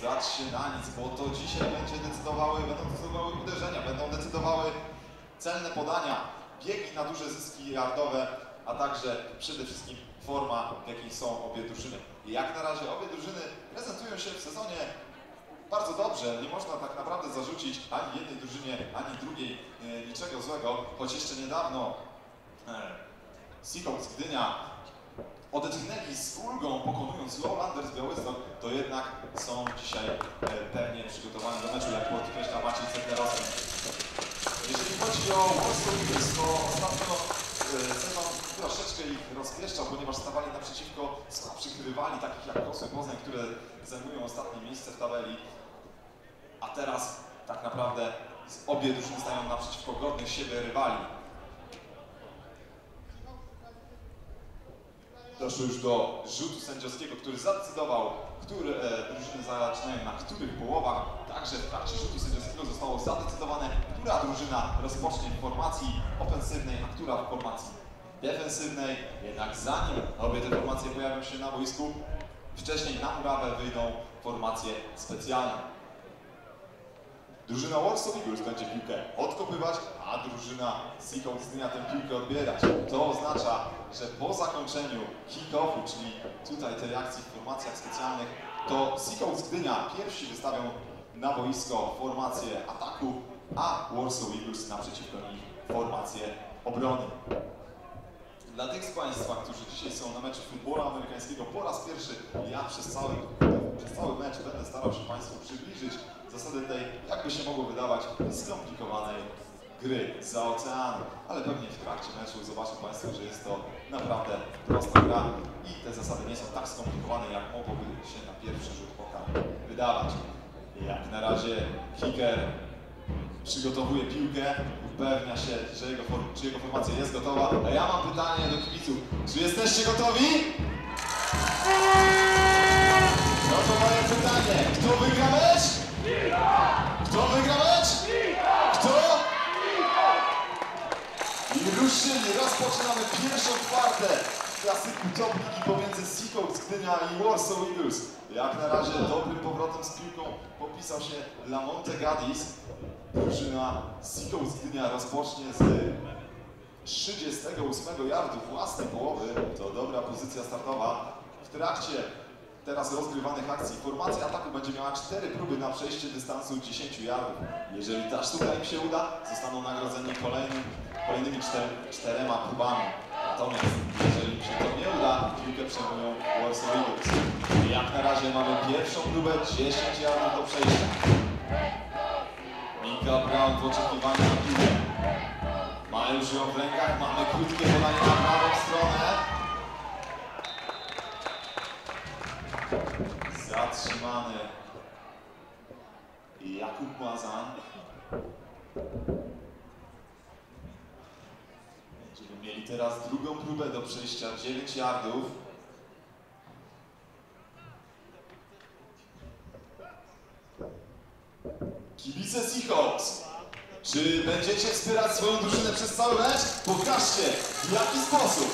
zdać się na nic, bo to dzisiaj będą decydowały uderzenia, będą decydowały celne podania, biegi na duże zyski yardowe, a także przede wszystkim forma, w jakiej są obie drużyny. I jak na razie obie drużyny prezentują się w sezonie bardzo dobrze. Nie można tak naprawdę zarzucić ani jednej drużynie, ani drugiej niczego złego, choć jeszcze niedawno Seahawks Gdynia odetchnęli z ulgą, pokonując Lowlanders Białystok, to jednak są dzisiaj pewnie przygotowani do meczu, jak podkreśla Maciej Ceglerowski. Jeżeli chodzi o Warsaw Eagles, to ostatnio sezon troszeczkę ich rozpieszczał, ponieważ stawali naprzeciwko słabszych rywali, takich jak Kosły Poznań, które zajmują ostatnie miejsce w tabeli. A teraz tak naprawdę obie drużyny stają naprzeciwko godnych siebie rywali. Doszło już do rzutu sędziowskiego, który zadecydował, które drużyny zaczynają na których połowach. Także w trakcie rzutu sędziowskiego zostało zadecydowane, która drużyna rozpocznie w formacji ofensywnej, a która w formacji defensywnej. Jednak zanim obie te formacje pojawią się na boisku, wcześniej na murawę wyjdą formacje specjalne. Drużyna Warsaw Eagles będzie piłkę odkopywać, a drużyna Seahawks Gdynia tę piłkę odbierać. To oznacza, że po zakończeniu kick-offu, czyli tutaj tej akcji w formacjach specjalnych, to Seahawks Gdynia pierwsi wystawią na boisko formację ataku, a Warsaw Eagles naprzeciwko nich formację obrony. Dla tych z Państwa, którzy dzisiaj są na meczu futbolu amerykańskiego po raz pierwszy, ja przez cały mecz będę starał się Państwu przybliżyć zasady tej, jakby się mogło wydawać, skomplikowanej gry za oceanu. Ale pewnie w trakcie meczu zobaczą Państwo, że jest to naprawdę prosta gra i te zasady nie są tak skomplikowane, jak mogłoby się na pierwszy rzut oka wydawać. Jak na razie kicker przygotowuje piłkę, upewnia się, że jego formacja jest gotowa. A ja mam pytanie do kibiców. Czy jesteście gotowi? No to moje pytanie. Kto wygra mecz? Kto wygra mecz? Kto? I ruszyli. Rozpoczynamy pierwszą kwartę klasyku top ligi pomiędzy Seahawks Gdynia i Warsaw Eagles. Jak na razie dobrym powrotem z piłką popisał się Lamonte Gadis. Drużyna Seahawks Gdynia rozpocznie z 38 yardu własnej połowy. To dobra pozycja startowa. W trakcie teraz rozgrywanych akcji formacja ataku będzie miała 4 próby na przejście dystansu 10 yardów. Jeżeli ta sztuka im się uda, zostaną nagrodzeni kolejnymi 4 próbami. Natomiast jeżeli im się to nie uda, piłkę przejmują Warsaw Eagles. Jak na razie mamy pierwszą próbę, 10 yardów do przejścia. Mika Brown w oczekiwaniu na piłkę. Ma już ją w rękach, mamy krótkie podanie na prawą stronę. Zatrzymany Jakub Mazan. Będziemy mieli teraz drugą próbę do przejścia, 9 yardów. Kibice Seahawks, czy będziecie wspierać swoją drużynę przez cały mecz? Pokażcie, w jaki sposób.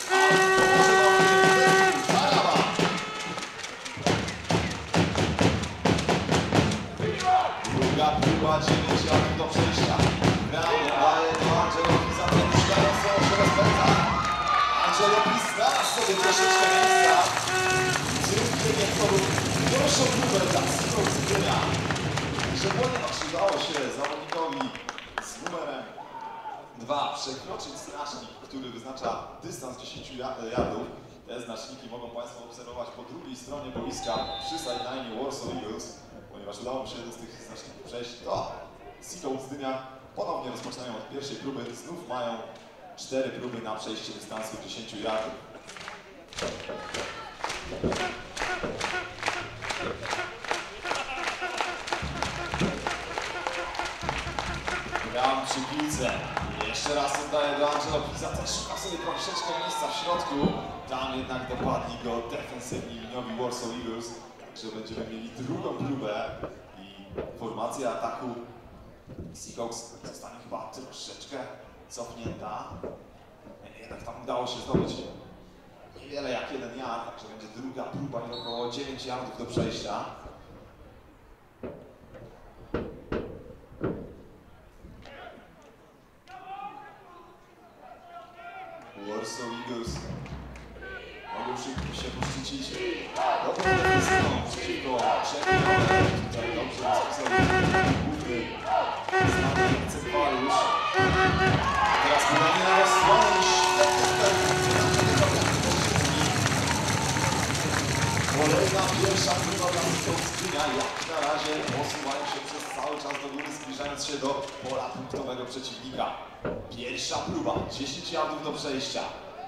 Druga próba, 9 yardów do przejścia. Brown daje do Angelowi za ten szukający się rozpędza. Angelowi znalazł sobie troszeczkę miejsca. Zrób biegiem przodu. Pierwszą próbę dla Seahawks Gdynia. Ponieważ udało się zawodnikowi z numerem 2 przekroczyć znacznik, który wyznacza dystans 10 yardów. Te znaczniki mogą Państwo obserwować po drugiej stronie boiska przy sideline Warsaw Eagles. Ponieważ udało mi się do tych znaczników przejść, to Seahawks Gdynia ponownie rozpoczynają od pierwszej próby. Znów mają 4 próby na przejście dystansu 10 yardów. Gram przy piłce. Jeszcze raz oddaję do Angelo Pisa, też szuka sobie troszeczkę miejsca w środku. Tam jednak dopadli go defensywni liniowi Warsaw Eagles. Także będziemy mieli drugą próbę i formacja ataku Seahawks zostanie chyba troszeczkę cofnięta. Jednak tam udało się zdobyć niewiele jak 1 yard, także będzie druga próba i około 9 yardów do przejścia. jak na razie posuwają się przez cały czas do góry, zbliżając się do pola punktowego przeciwnika. Pierwsza próba, 10 yardów do przejścia.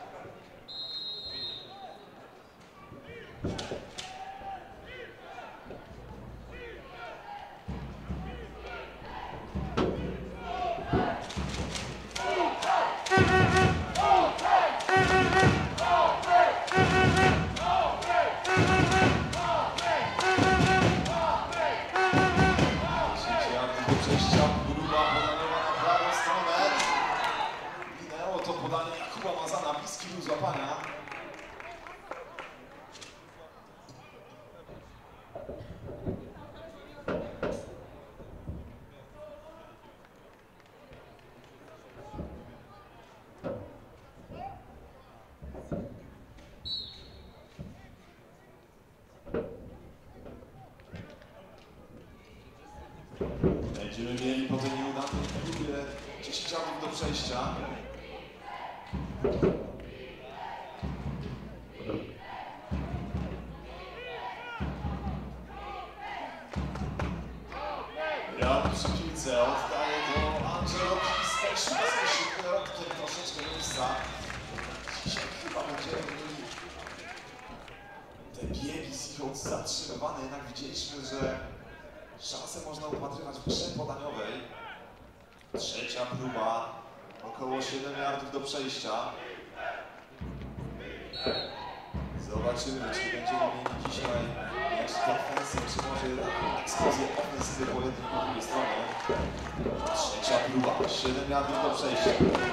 Podanie Jakuba Mazana, bliski był złapania. Będziemy mieli po tej nieudanej próbie 10 yardów do przejścia. Jan przy piłce oddaje do Angelo Pis, też środkiem troszeczkę miejsca. Dzisiaj chyba będziemy mieli te biegi Seahawks zatrzymywane, jednak widzieliśmy, że szanse można upatrywać w grze podaniowej. Trzecia próba, około 7 yardów do przejścia. Zobaczymy, czy będziemy mieli dzisiaj jeszcze defensy, czy może eksplozję ofensywy po jednej i po drugiej stronie. Trzecia próba, 7 yardów do przejścia.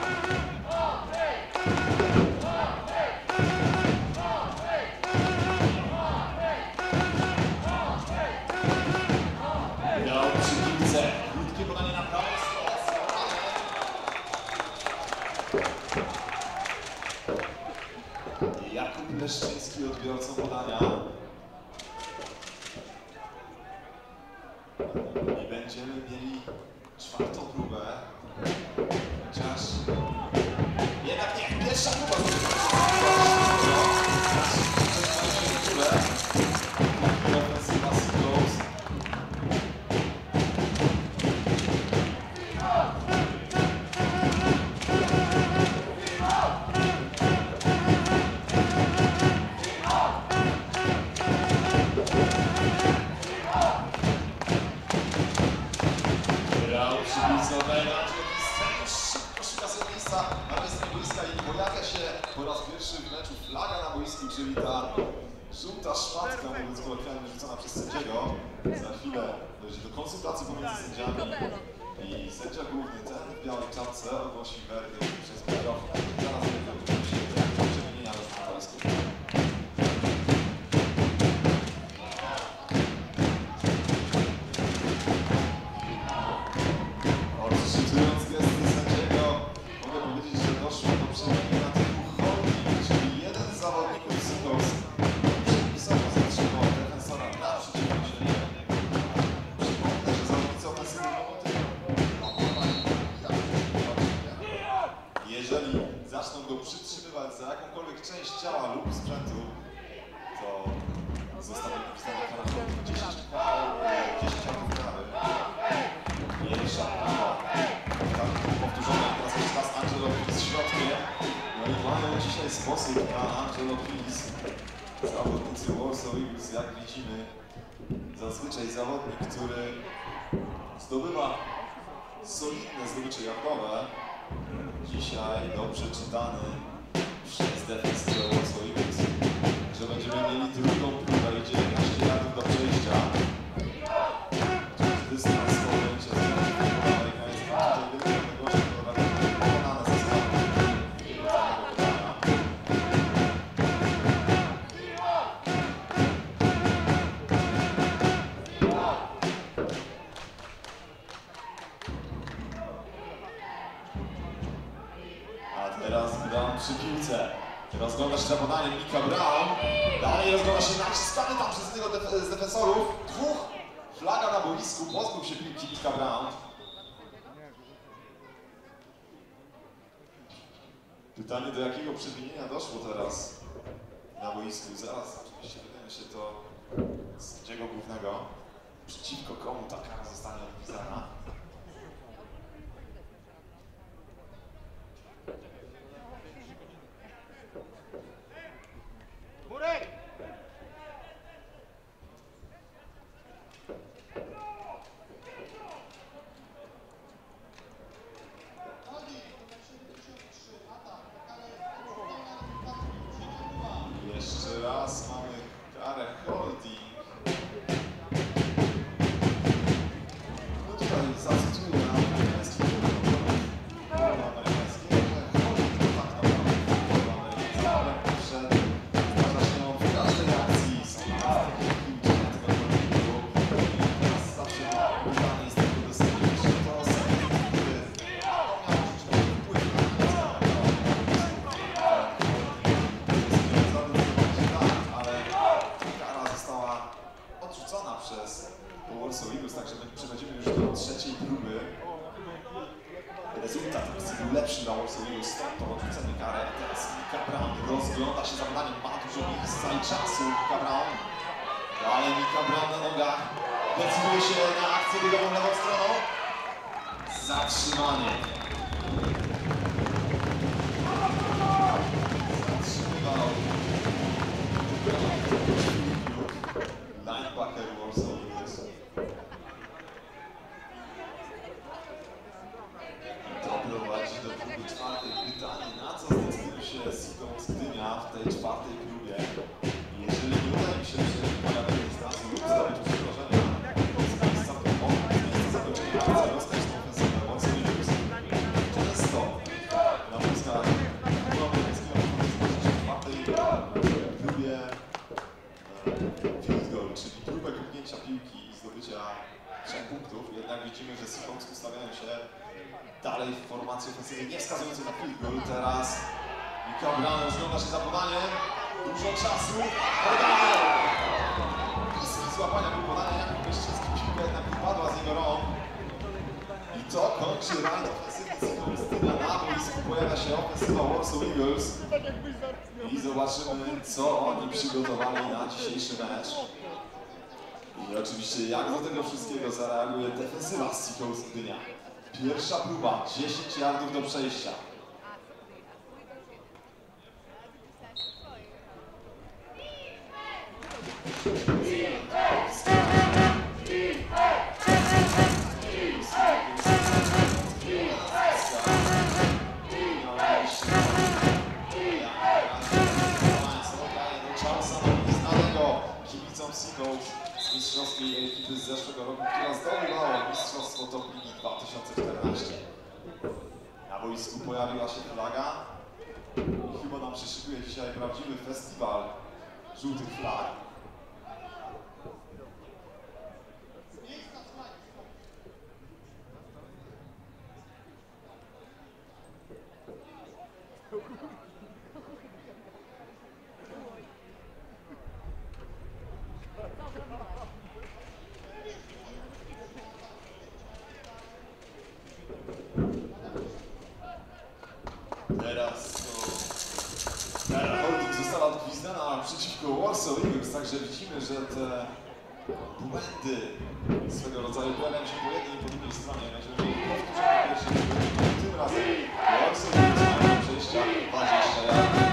Miał przy piłce, krótkie podanie na prawą stronę. Jakub Leszczyński odbiorcą podania. I będziemy mieli czwartą próbę. Chociaż jednak nie, pierwsza próba. Ofensywa Seahawks. Po raz pierwszy w meczu flaga na boisku, czyli ta żółta szmatka, mówiąc kolokwialnie, rzucona przez sędziego. Za chwilę dojdzie do konsultacji pomiędzy sędziami i sędzia główny, ten w białej czapce, ogłosi werdykt przez mikrofon. Zaraz będzie oczywiście przemienienia na boisku. Odczytując gesty sędziego, mogę powiedzieć, że doszło do przemienienia typu holding, czyli jeden z zawodników Seahawks przypisowo zatrzymał defensora na przeciwko siebie. Przypomnę, że zawodnicy ofensywy jeżeli zaczną go przytrzymywać za jakąkolwiek część ciała lub sprzętu, to zostanie napisana kara 10 yardów kary. Pierwsza próba. Tak, powtórzona teraz jest czas Angelo Pis z środkiem. No i mamy dzisiaj sposób na Angelo Pis. Zawodnicy Warsaw Eagles, jak widzimy, zazwyczaj zawodnik, który zdobywa solidne zdobycze yardowe. Dzisiaj dobrze czytany przez defensywę Warsaw Eagles, że będziemy mieli drugą próbę i 19 yardów do przejścia. Dystans to będzie amerykański, tutaj wielkie gości wykonane zasady samego podania. A teraz Brown przy piłce. Rozgląda się za podaniem Mika Brown. Dalej rozgląda się naciskany tam przez jednego z defensorów. Dwóch. Flaga na boisku. Pozbył się piłki Mika Brown. Pytanie, do jakiego przewinienia doszło teraz na boisku. Zaraz oczywiście wydaje się to sędziego głównego. przeciwko komu ta kara zostanie odpisana. Jeszcze raz mamy karę holding. No tutaj zacytuję amerykański amerykański, że holding to tak naprawdę amerykański, ale przed zdarza się on w każdej akcji. Są uczenia tego holdingu i nas zawsze pytanie jest tego dosyć, że to sędzia, który miał rzeczywiście wpływ odrzucona przez Warsaw Eagles, także przechodzimy już do trzeciej próby. Rezultat akcji był lepszy dla Warsaw Eagles, stąd to odrzucenie karę. Teraz Mika Brown rozgląda się za wydaniem, ma dużo miejsca i czasu. Mika Brown, ale Mika Brown na nogach decyduje się na akcję biegową lewą stroną. Zatrzymanie. Zatrzymywał linebacker Warsaw Eagles. I to prowadzi do próby czwartej. Pytanie, na co zdecyduje się Seahawks Gdynia w tej czwartej próbie? Jeżeli nie uda im się pojawić dystansu lub zdobyć przegrożenia z miejsca zakończenia akcji, rozstać tą ofensywę Warsaw Eagles. Często na boiskach europejskiego w czwartej próbie field goal, czyli próbę kopnięcia piłki i zdobycia 3 punktów. Jednak widzimy, że Seahawks ustawiają się dalej w formacji ofensywnej, nie wskazującej na field goal. Teraz Mika Brown rozgląda się za podaniem. Dużo czasu. Podanie! Bliski złapania był podania jak Meszczyński. Piłka jednak wypadła z jego rąk. I to kończy rajd ofensywny Seahawks. Na boisku pojawia się ofensywa Warsaw Eagles. I zobaczymy, co oni przygotowali na dzisiejszy mecz. I oczywiście jak do tego wszystkiego zareaguje defensywa Seahawks Gdynia. Pierwsza próba, 10 yardów do przejścia. Z mistrzowskiej ekipy z zeszłego roku, która zdobywała mistrzostwo Top Ligi 2014. Na boisku pojawiła się flaga i chyba nam się szykuje dzisiaj prawdziwy festiwal żółtych flag. Teraz holding została odgwizdana przeciwko Warsaw Eagles, także widzimy, że te błędy swego rodzaju pojawiają się po jednej i po drugiej stronie. Będziemy mieli powtórzenie pierwszej, tym razem Warsaw Eagles mają do przejścia 20 yardów.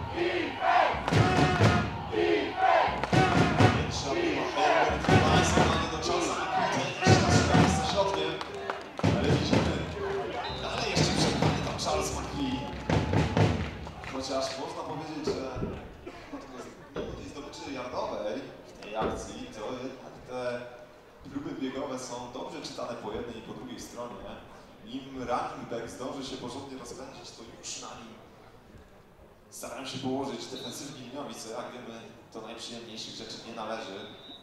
Pierwsza próba, Herbert Nice, podanie do Charlesa McQueen, szukamy ze środkiem, ale widzimy, ale jeszcze przed tam Charles McQueen. Chociaż można powiedzieć, że mimo tej zdobyczy yardowej w tej akcji, to jednak te próby biegowe są dobrze czytane po jednej i po drugiej stronie. Nim running back zdąży się porządnie rozpędzić, to już na nim starają się położyć defensywni liniowi, co jak wiemy, do najprzyjemniejszych rzeczy nie należy.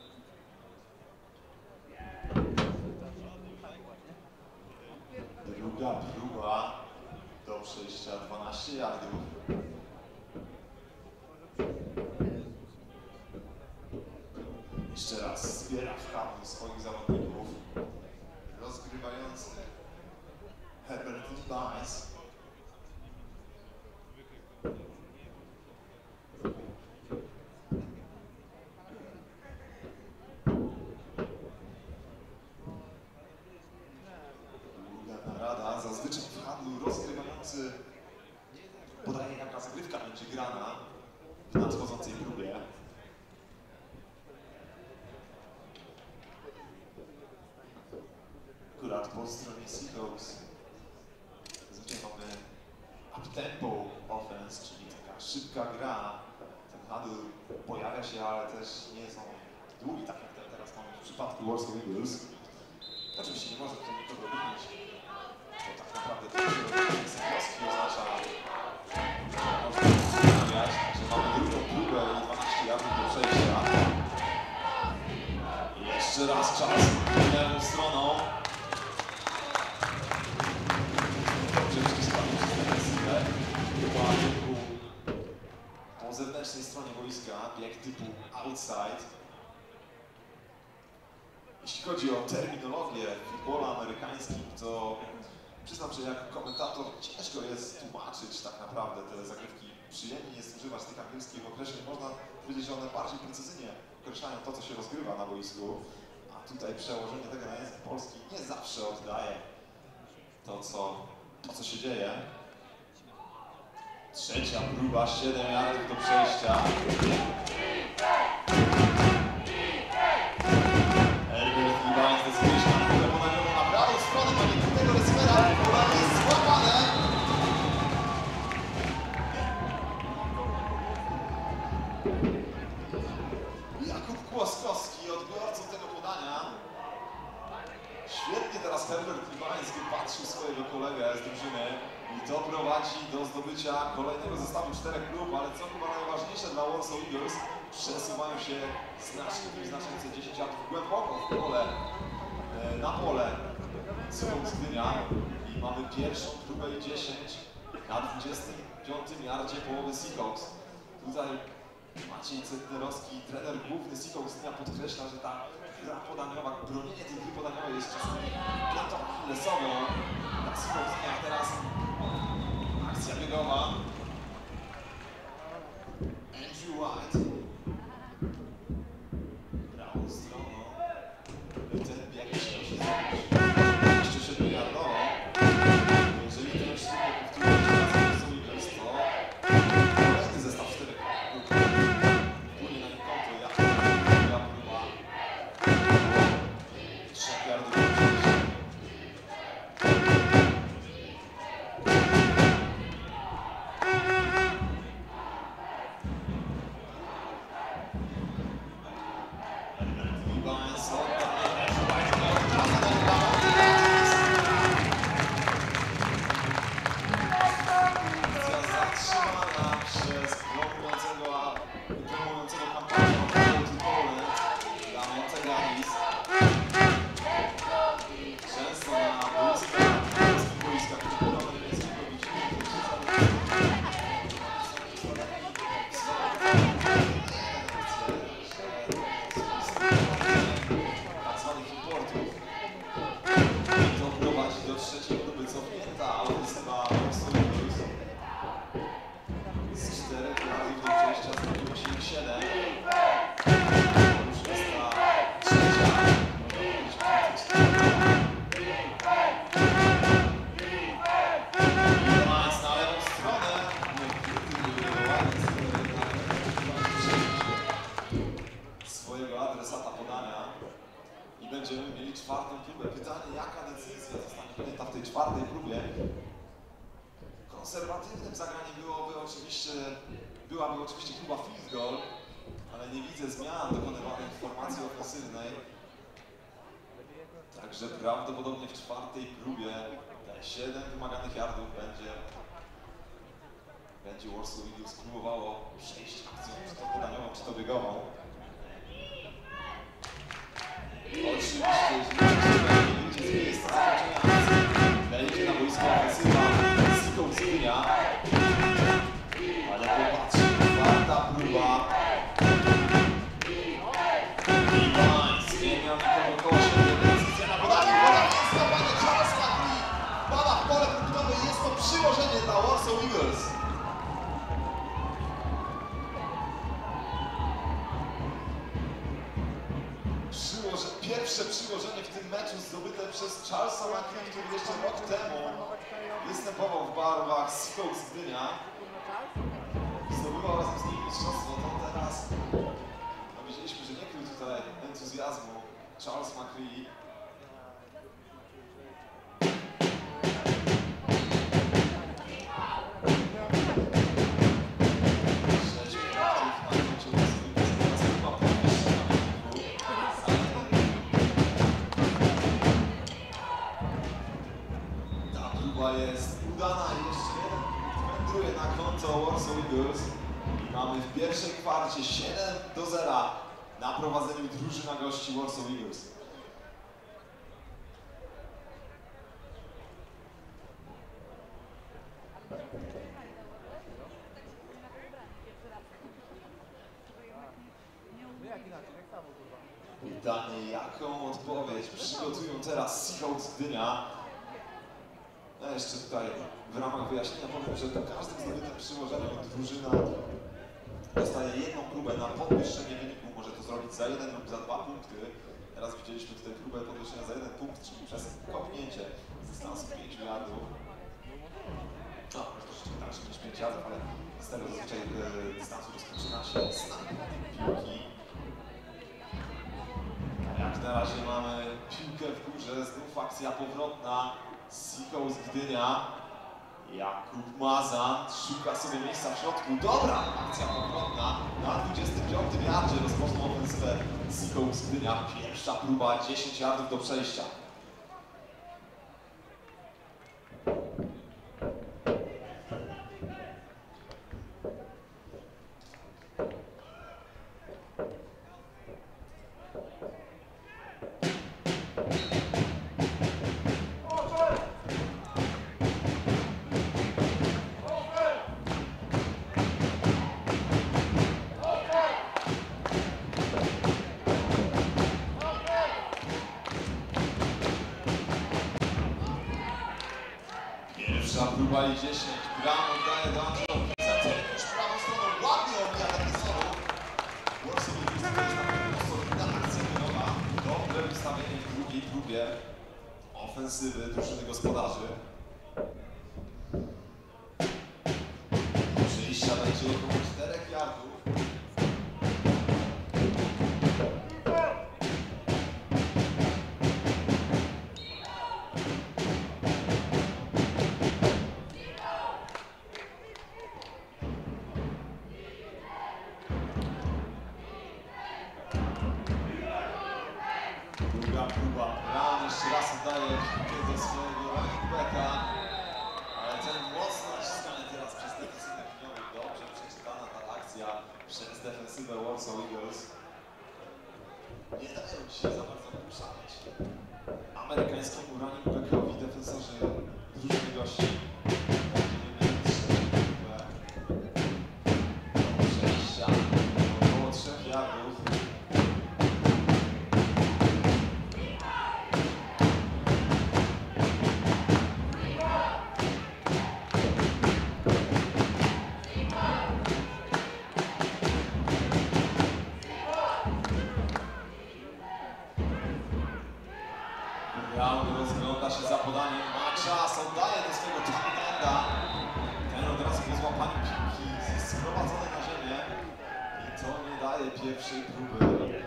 Druga próba do przejścia 12 yardów. Jeszcze raz zbiera w prawo swoich zawodników. Rozgrywający Herbert Nice. po stronie Seahawks. Zwyczajnie mamy up-tempo offense, czyli taka szybka gra. Ten handel pojawia się, ale też nie są długi, tak jak teraz mamy w przypadku Warsaw Eagles. Oczywiście nie może tutaj nikogo wybić, bo tak naprawdę to sędziowski oznacza, że można się zastanawiać, że mamy drugą próbę i 12 yardów do przejścia. I jeszcze raz czas lewą stroną. Dobrze wyciskamy przez defensywę. Po zewnętrznej stronie boiska, bieg typu outside. Jeśli chodzi o terminologię w futbolu amerykańskim, to przyznam, że jak komentator ciężko jest tłumaczyć tak naprawdę te zagrywki. Przyjemnie jest używać tych angielskich określeń. Można powiedzieć, że one bardziej precyzyjnie określają to, co się rozgrywa na boisku. A tutaj przełożenie tego na język polski nie zawsze oddaje to, co się dzieje. Trzecia próba, 7 yardów do przejścia. Herbert Levines decyduje się na próbę podaniową na prawą stronę, ma niektórego recybera, podanie jest złapane. Jakub Kłoskowski, odbiorcą tego podania. Świetnie teraz Herbert Levines wypatrzył swojego kolegę z drużyny i to prowadzi do zdobycia kolejnego zestawu 4 prób, ale co chyba najważniejsze dla Warsaw Eagles, przesuwają się znacznie, wyznaczające 10 yardów głęboko w pole, na pole Seahawks Gdynia i mamy pierwszą próbę i 10 na 25 yardzie połowy Seahawks. Tutaj Maciej Cetnerowski, trener główny Seahawks Gdynia, podkreśla, że ta gra podaniowa, bronienie tej gry podaniowej jest czasami piętą achillesową dla Seahawks Gdynia. Teraz akcja biegowa. Andrew White. Prawą stroną. Ten bieg musiał się zrobić 27-yardowo. Jeżeli ten sztukę powtórzy się raz w Eagles, to kolejny zestaw 4 punktów. Wpłynie na nie konto, ja próba 3 yardów do przejścia. Będziemy mieli czwartą próbę. Pytanie, jaka decyzja zostanie podjęta w tej czwartej próbie? Konserwatywnym zagraniem byłaby oczywiście próba field goal, ale nie widzę zmian dokonywanych w formacji ofensywnej. Także prawdopodobnie w czwartej próbie te 7 wymaganych yardów będzie Warsaw Eagles próbowało przejść akcją, czy to podaniową, czy to biegową. Oczywiście, jeśli nie jest zakończenia akcji, wejdzie na boisko ofensywa Seahawks Gdynia. Ale popatrzcie, czwarta próba. Levines nie miał nikogo koło siebie, decyzja na podanie. Jest złapany Charles McLean. Pada w pole punktowe i jest to przyłożenie dla Warsaw Eagles. Pierwsze przyłożenie w tym meczu zdobyte przez Charlesa McLean, który jeszcze rok temu występował w barwach Seahawks Gdynia. Zdobywał razem z nimi mistrzostwo, to teraz widzieliśmy, że nie krył tutaj entuzjazmu Charles McLean. chyba jest udana. Jeszcze jeden wędruje na konto Warsaw Eagles. I mamy w pierwszej kwarcie 7-0 na prowadzeniu drużyna gości Warsaw Eagles. Pytanie, jaką odpowiedź przygotują teraz Seahawks Gdynia. No jeszcze tutaj w ramach wyjaśnienia powiem, że po każdym zdobytym przyłożeniu drużyna dostaje jedną próbę na podwyższenie wyniku. Może to zrobić za 1 lub za 2 punkty. Teraz widzieliśmy tutaj próbę podwyższenia za 1 punkt, czyli przez kopnięcie z dystansu 5 yardów. No, troszeczkę dalszy niż 5 yardów, ale z tego zazwyczaj dystansu rozpoczyna się snap piłki. Jak na razie mamy piłkę w górze, znów akcja powrotna. Seahawks Gdynia. Jakub Mazan szuka sobie miejsca w środku. Dobra akcja powrotna. Na 25 yardzie rozpoczną ofensywę Seahawks Gdynia. Pierwsza próba, 10 yardów do przejścia. Pierwsza próba i 10. Bram oddaje do Andrzeja. Już prawą stroną ładnie obija defensorów. Warsaw Eagles to jest naprawdę solidna akcja wyroba. Dobre ustawienie w drugiej próbie ofensywy drużyny gospodarzy. Przyjścia będzie około 4 yardów. Druga próba. Brown jeszcze raz oddaje piłkę do swojego running backa. Ale ten mocno naciskany teraz przez defensywę Kiniowych. Dobrze przeczytana ta akcja przez defensywę Warsaw Eagles. Nie dają ci się za bardzo poruszać amerykańskiemu running backowi defensorzy drużyny gości. Do przejścia około 3 yardów. Brown rozgląda się za podaniem, ma czas, oddaje do swojego tight enda. Ten od razu po złapaniu piłki jest sprowadzony na ziemię i to nie daje pierwszej próby.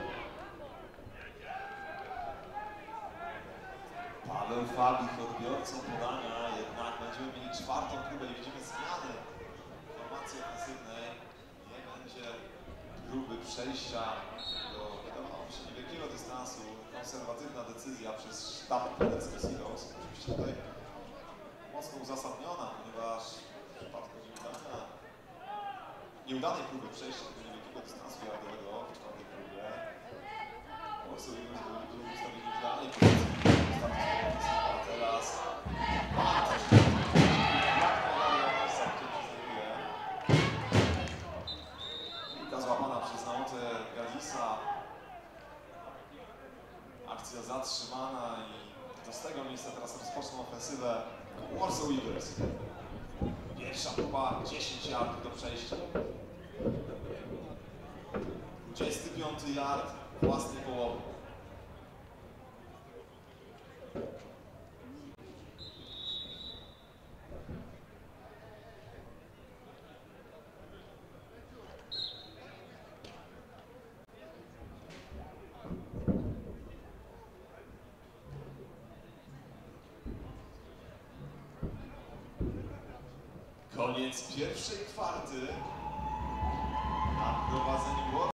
Paweł Fabich odbiorcą podania, jednak będziemy mieli 4. próbę i widzimy zmiany w formacji ofensywnej. Nie będzie próby przejścia do, wydawało mi się, niewielkiego dystansu. Konserwatywna decyzja przez sztab trenerski Seahawks. Oczywiście tutaj mocno uzasadniona, ponieważ w przypadku nieudanej próby przejścia tego niewielkiego dystansu yardowego w 4. próbie Warsaw Eagles byli ustawieni w idealnej pozycji. A teraz piłka złapana przez Naotę Gadisa. Akcja zatrzymana i to z tego miejsca teraz rozpoczną ofensywę Warsaw Eagles. Pierwsza próba, 10 yardów do przejścia. 25 yard własnej połowy. Koniec pierwszej kwarty na prowadzeniu